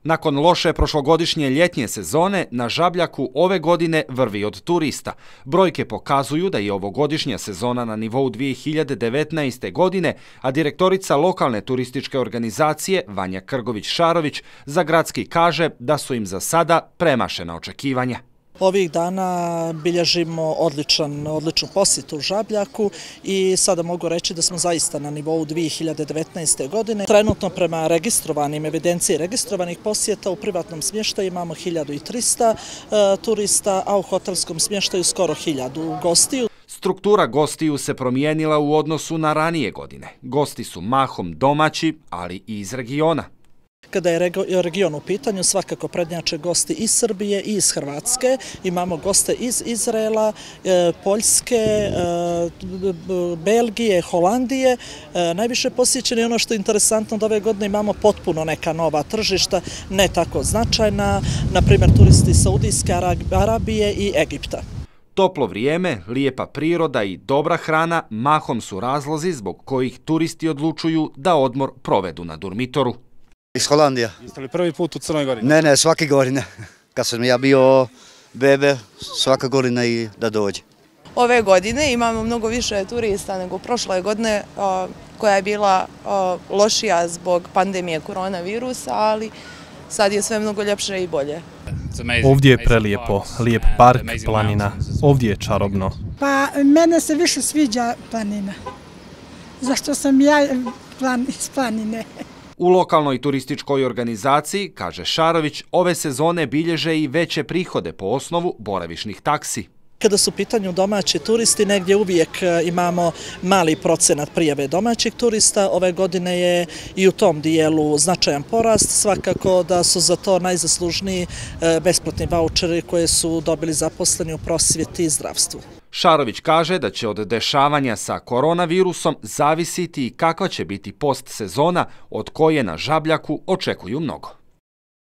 Nakon loše prošlogodišnje ljetnje sezone, na Žabljaku ove godine vrvi od turista. Brojke pokazuju da je ovogodišnja sezona na nivou 2019. godine, a direktorica lokalne turističke organizacije Vanja Krgović-Šarović za Gradski kaže da su im za sada premašena očekivanja. Ovih dana bilježimo odličnu posjetu u Žabljaku i sada mogu reći da smo zaista na nivou 2019. godine. Trenutno prema evidenciji registrovanih posjeta u privatnom smještaju imamo 1300 turista, a u hotelskom smještaju skoro 1000 gostiju. Struktura gostiju se promijenila u odnosu na ranije godine. Gosti su mahom domaći, ali i iz regiona. Kada je region u pitanju, svakako prednjače gosti iz Srbije i iz Hrvatske. Imamo goste iz Izraela, Poljske, Belgije, Holandije. Najviše posjećeni ono što je interesantno da ove godine imamo potpuno neka nova tržišta, ne tako značajna, na primjer turisti iz Saudijske Arabije i Egipta. Toplo vrijeme, lijepa priroda i dobra hrana mahom su razlozi zbog kojih turisti odlučuju da odmor provedu na Durmitoru. Iz Holandija. Jeste li prvi put u Crnoj Gori? Ne, svake godine. Kad sam ja bio bebe, svaka godina i da dođe. Ove godine imamo mnogo više turista nego prošle godine koja je bila lošija zbog pandemije koronavirusa, ali sad je sve mnogo ljepše i bolje. Ovdje je prelijepo, lijep park, planina. Ovdje je čarobno. Pa mene se više sviđa planina. Zašto sam ja iz planine? U lokalnoj turističkoj organizaciji, kaže Šarović, ove sezone bilježe i veće prihode po osnovu boravišnih taksi. Kada su u pitanju domaći turisti, negdje uvijek imamo mali procenat prijave domaćih turista. Ove godine je i u tom dijelu značajan porast. Svakako da su za to najzaslužniji besplatni vaučeri koje su dobili zaposleni u prosvjeti i zdravstvu. Šarović kaže da će od dešavanja sa koronavirusom zavisiti i kakva će biti post sezona od koje na Žabljaku očekuju mnogo.